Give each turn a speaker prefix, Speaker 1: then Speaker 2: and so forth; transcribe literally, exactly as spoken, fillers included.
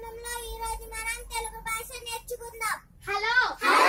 Speaker 1: ఛానల్లో ఈ రోజు మనం తెలుగు భాష నేర్చుకుందాం.
Speaker 2: హలో